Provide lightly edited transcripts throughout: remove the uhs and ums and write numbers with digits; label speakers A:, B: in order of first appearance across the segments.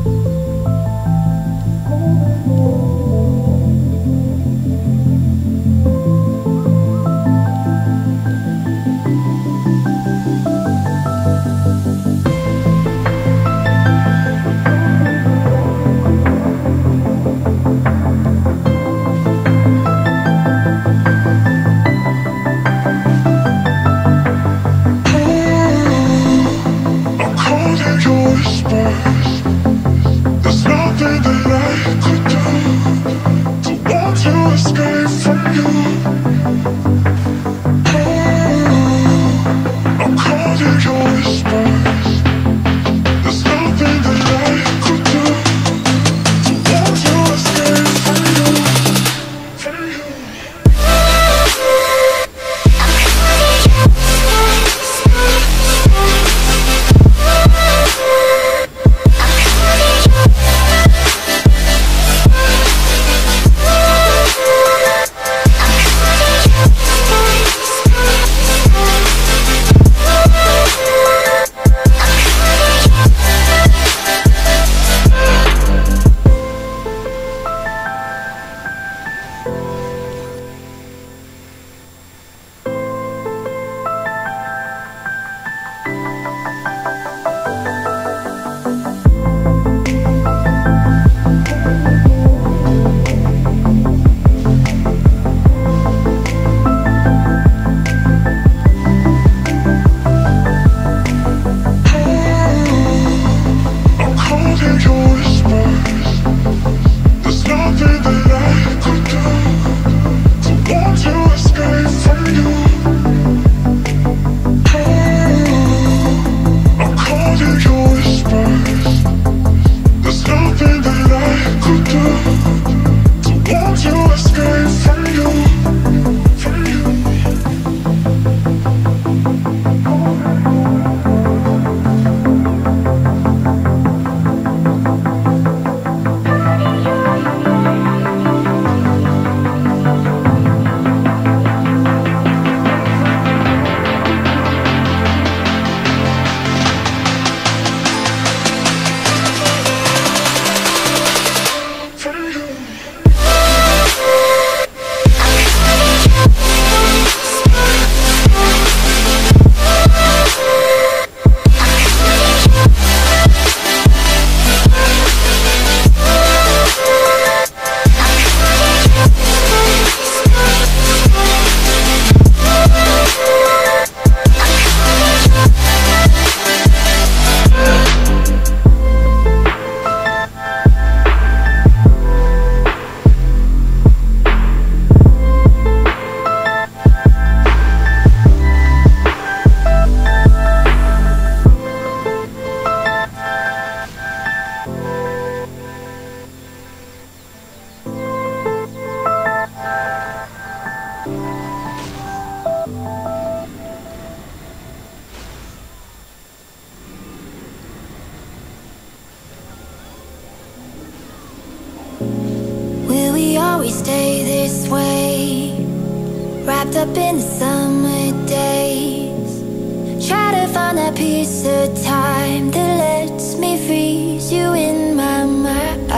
A: we stay this way, wrapped up in the summer days. Try to find that piece of time that lets me freeze you in my mind.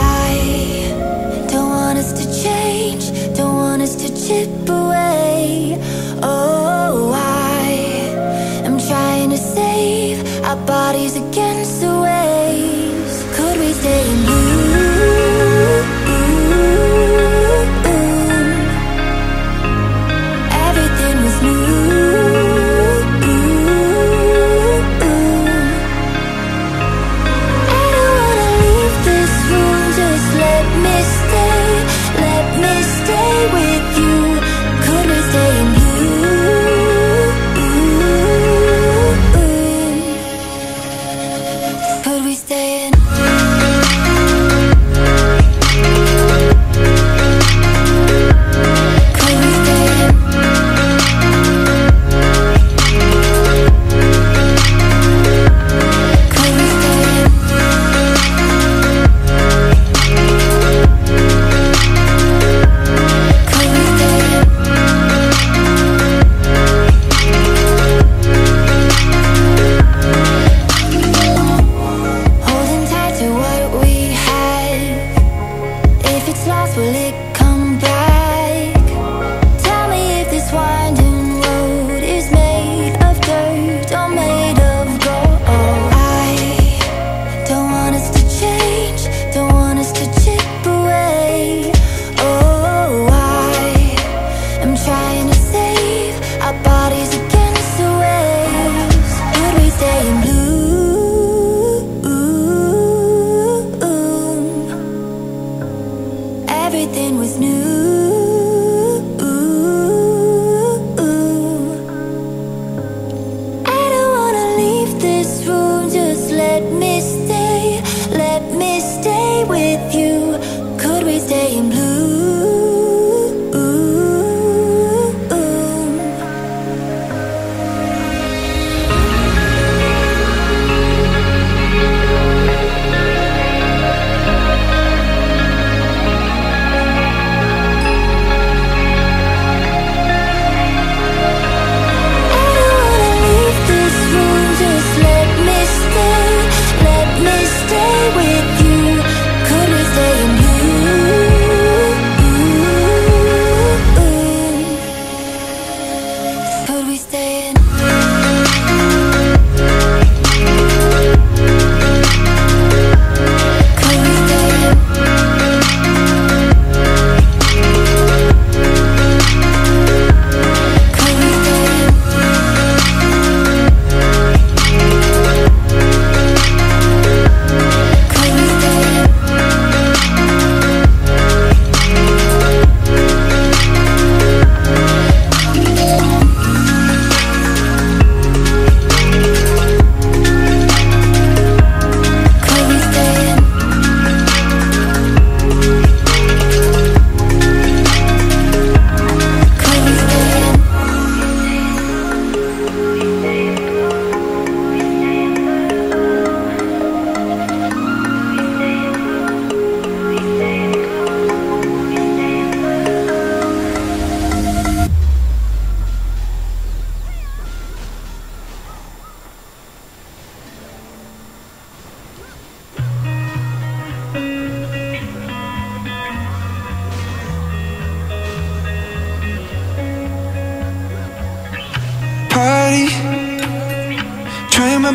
A: I don't want us to change, don't want us to chip away. Oh, I am trying to save our bodies against the waves. Could we stay in blue?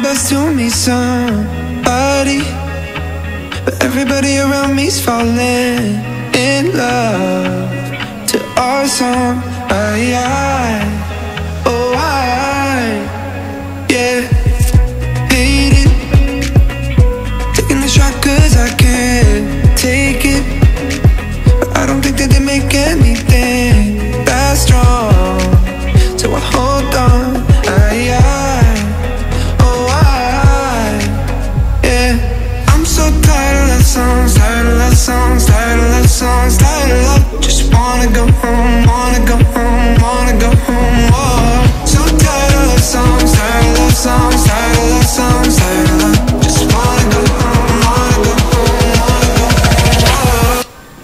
B: best to meet somebody, but everybody around me's falling in love to our song. Oh yeah, hate it, taking the shot cause I can't take it, but I don't think that they make anything that strong, so I hold on. I'm so tired of love songs, tired of love songs, tired of love songs, tired of love. Just wanna go home, wanna go home, wanna go home. Oh, so tired of love songs, tired of love songs, tired of love songs, tired of love. Just wanna go home, wanna go home, wanna go home.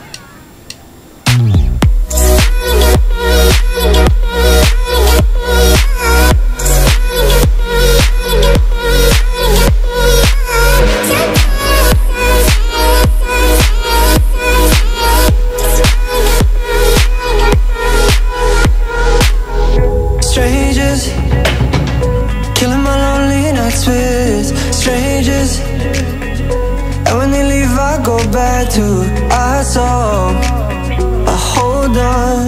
B: Killing my lonely nights with strangers, and when they leave I go back to our song. I hold on,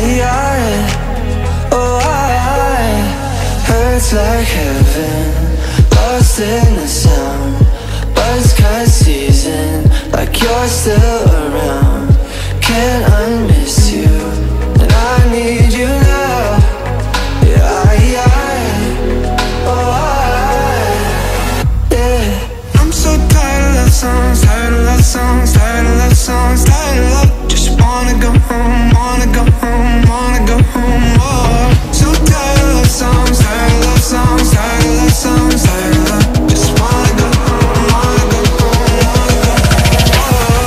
B: hurts like heaven, lost in the sound, buzz cut season, like you're still around. Can't unmiss you, and I need you now. I'm so tired of love songs, tired of love songs, tired of love songs, tired of love. Just wanna go home, wanna go home, wanna go home. Oh, so tired of love songs, tired of love songs, tired of love songs, tired of love. Just wanna go home, wanna go home, wanna go home.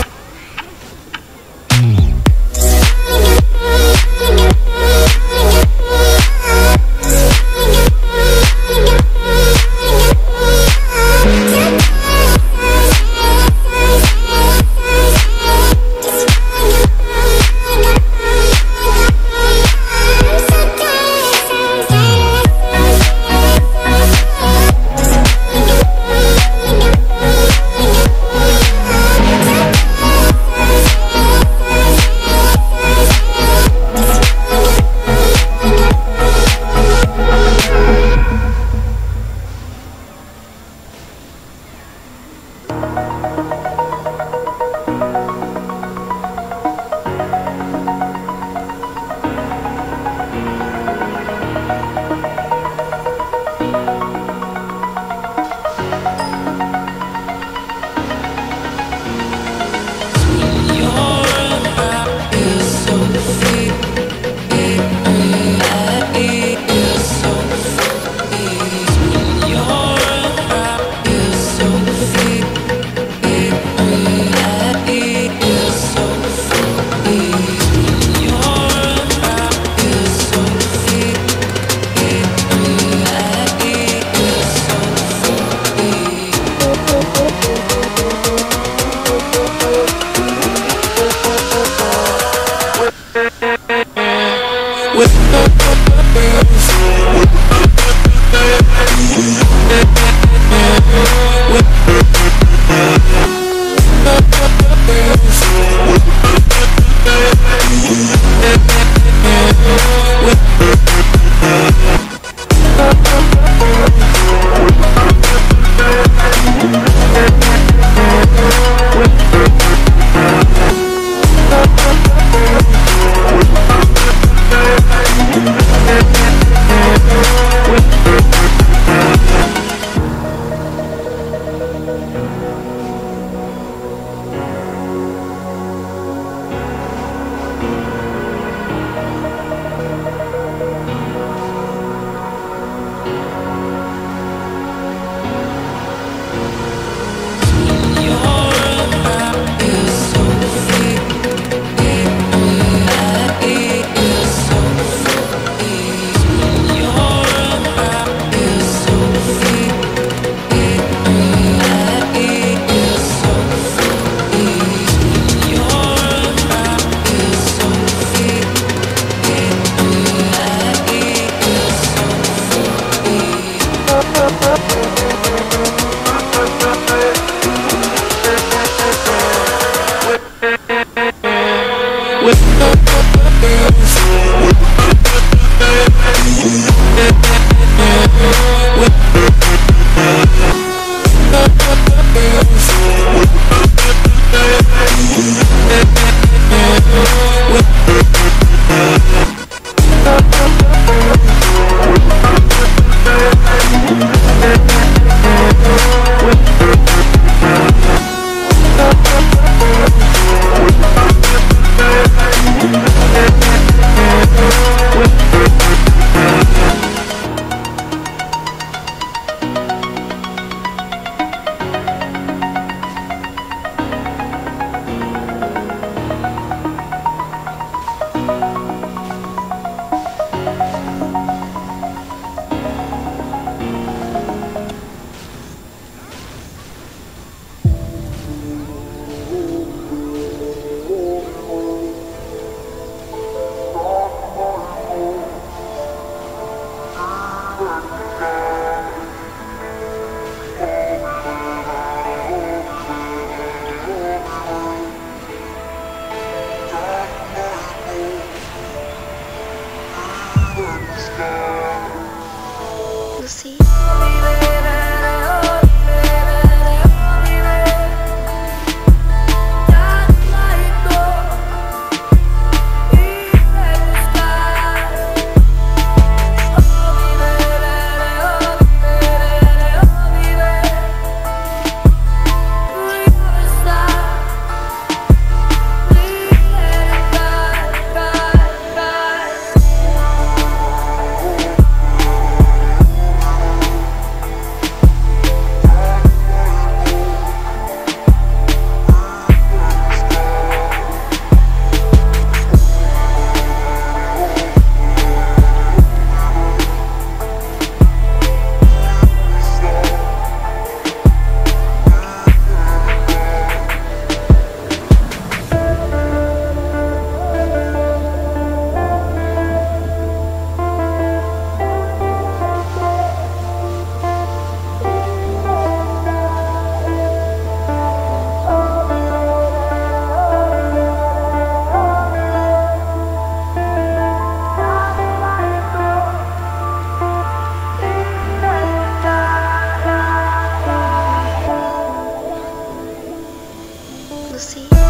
C: see.